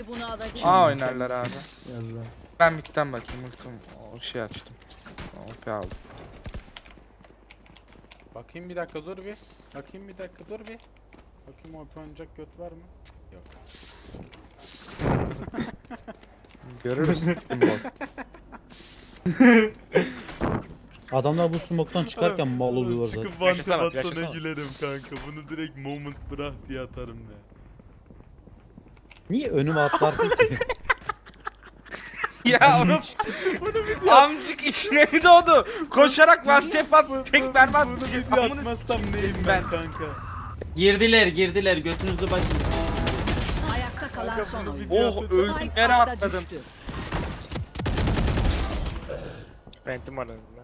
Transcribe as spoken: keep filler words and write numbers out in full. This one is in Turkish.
bunu alacağım. A oynarlar abi. Yallah. Ben bitten bakayım. Ultim o şey açtım. O P aldım. Bakayım bir dakika dur bir. Bakayım bir dakika dur bir. Bakayım o oynayacak göt var mı? Cık, yok. Görürüz. bot. Adamlar bu smoke'tan çıkarken mal oluyorlar zaten. Çıkıp Yaşasana, vantep atsana yaşasana. gülerim kanka. Bunu direkt moment bırak diye atarım ya. Niye önüme atlarsın ki? Ya orası amcık içine mi doğdu? Koşarak one tap at, tek mermi at. Bunu Şey, video amına atmazsam neyim ben. ben kanka. Girdiler girdiler götünüzü başınız. Ayakta kalan Kanka son bunu oyun. video Oh atacağım. öldüm. Nereye A'da atladım? düştü. Phantom var önünde.